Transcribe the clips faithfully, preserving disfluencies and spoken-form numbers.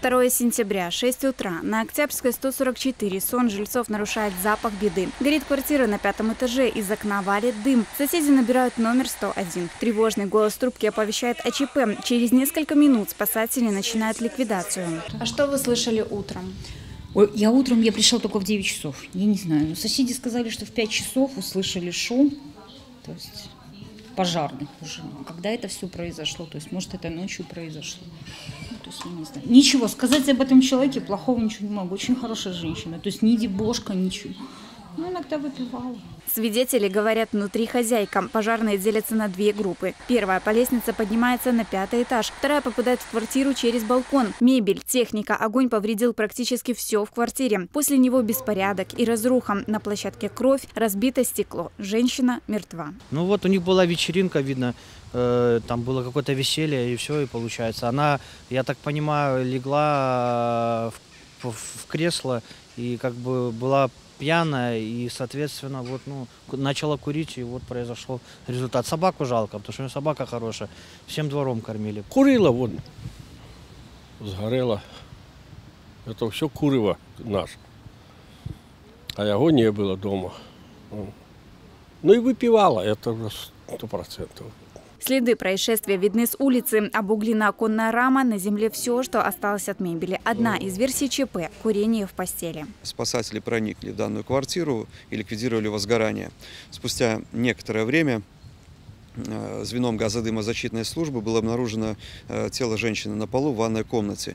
второе сентября, шесть утра. На Октябрьской сто сорок четыре сон жильцов нарушает запах беды. Горит квартира на пятом этаже, из окна валит дым. Соседи набирают номер сто один. Тревожный голос трубки оповещает о ЧП. Через несколько минут спасатели начинают ликвидацию. А что вы слышали утром? Ой, я утром, я пришла только в девять часов. Я не знаю, но соседи сказали, что в пять часов услышали шум. То есть пожарных уже. Когда это все произошло? То есть, может, это ночью произошло. Ну, то есть, я не знаю. Ничего, сказать об этом человеке плохого ничего не могу. Очень хорошая женщина. То есть, не дебошка, ничего. Ну, иногда выпивала. Свидетели говорят, внутри хозяйка. Пожарные делятся на две группы. Первая по лестнице поднимается на пятый этаж. Вторая попадает в квартиру через балкон. Мебель, техника. Огонь повредил практически все в квартире. После него беспорядок и разруха. На площадке кровь, разбито стекло. Женщина мертва. Ну вот у них была вечеринка, видно, э, там было какое-то веселье и все, и получается. Она, я так понимаю, легла в, в, в кресло и как бы была пьяная, и, соответственно, вот, ну, начала курить, и вот произошел результат. Собаку жалко, потому что у нее собака хорошая, всем двором кормили. Курила, вот, сгорела. Это все курево наше. А его не было дома. Ну и выпивала, это уже сто процентов. Следы происшествия видны с улицы. Обуглена оконная рама, на земле все, что осталось от мебели. Одна из версий ЧП – курение в постели. Спасатели проникли в данную квартиру и ликвидировали возгорание. Спустя некоторое время звеном газодымозащитной службы было обнаружено тело женщины на полу в ванной комнате.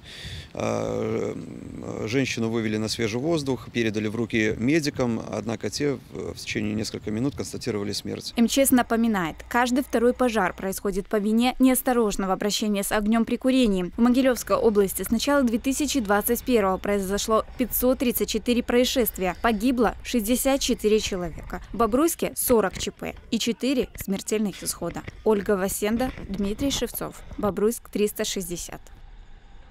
Женщину вывели на свежий воздух, передали в руки медикам, однако те в течение нескольких минут констатировали смерть. МЧС напоминает, каждый второй пожар происходит по вине неосторожного обращения с огнем при курении. В Могилевской области с начала две тысячи двадцать первого произошло пятьсот тридцать четыре происшествия, погибло шестьдесят четыре человека. В Бобруйске сорок ЧП и четыре смертельных исхода. Ольга Васенда, Дмитрий Шевцов. Бобруйск триста шестьдесят.